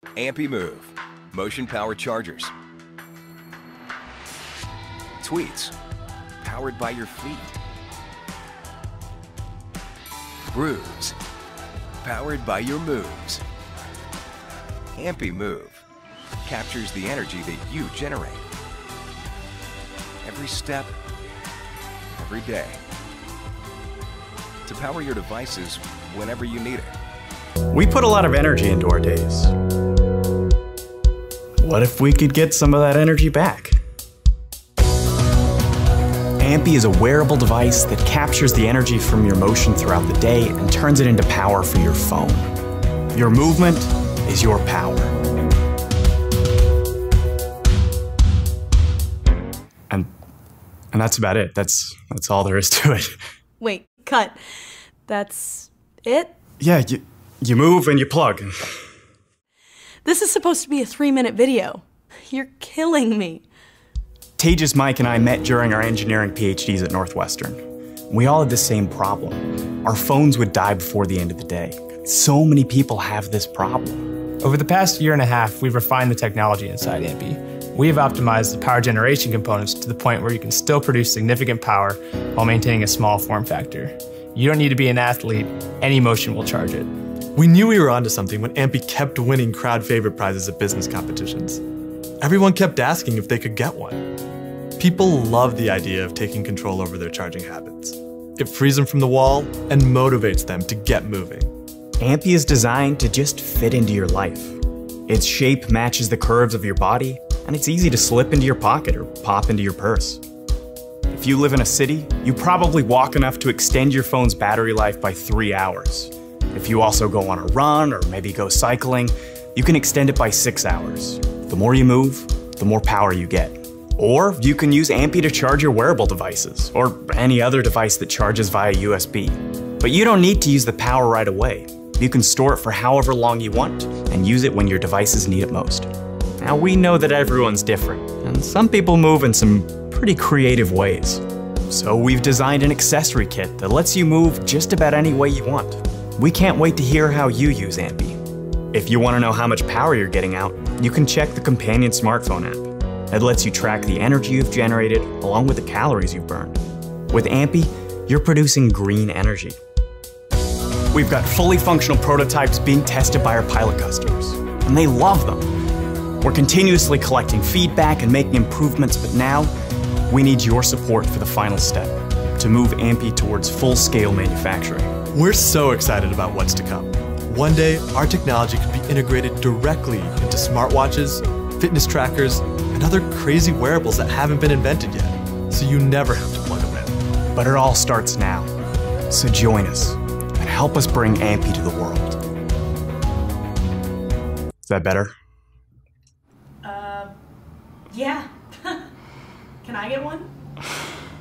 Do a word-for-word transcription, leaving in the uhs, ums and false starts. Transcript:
AMPY Move, motion power chargers. Tweets, powered by your feet. Grooves, powered by your moves. AMPY Move captures the energy that you generate. Every step, every day. To power your devices whenever you need it. We put a lot of energy into our days. What if we could get some of that energy back? AMPY is a wearable device that captures the energy from your motion throughout the day and turns it into power for your phone. Your movement is your power. And and that's about it. That's that's all there is to it. Wait, cut. That's it? Yeah, you you move and you plug. This is supposed to be a three-minute video. You're killing me. Tejas, Mike, and I met during our engineering PhDs at Northwestern. We all had the same problem. Our phones would die before the end of the day. So many people have this problem. Over the past year and a half, we've refined the technology inside AMPY. We have optimized the power generation components to the point where you can still produce significant power while maintaining a small form factor. You don't need to be an athlete. Any motion will charge it. We knew we were onto something when AMPY kept winning crowd favorite prizes at business competitions. Everyone kept asking if they could get one. People love the idea of taking control over their charging habits. It frees them from the wall and motivates them to get moving. AMPY is designed to just fit into your life. Its shape matches the curves of your body, and it's easy to slip into your pocket or pop into your purse. If you live in a city, you probably walk enough to extend your phone's battery life by three hours. If you also go on a run or maybe go cycling, you can extend it by six hours. The more you move, the more power you get. Or you can use AMPY to charge your wearable devices or any other device that charges via U S B. But you don't need to use the power right away. You can store it for however long you want and use it when your devices need it most. Now, we know that everyone's different, and some people move in some pretty creative ways. So we've designed an accessory kit that lets you move just about any way you want. We can't wait to hear how you use AMPY. If you want to know how much power you're getting out, you can check the companion smartphone app. It lets you track the energy you've generated along with the calories you've burned. With AMPY, you're producing green energy. We've got fully functional prototypes being tested by our pilot customers, and they love them. We're continuously collecting feedback and making improvements, but now we need your support for the final step, to move AMPY towards full-scale manufacturing. We're so excited about what's to come. One day, our technology could be integrated directly into smartwatches, fitness trackers, and other crazy wearables that haven't been invented yet, so you never have to plug them in. But it all starts now, so join us and help us bring AMPY to the world. Is that better? Uh, yeah. Can I get one?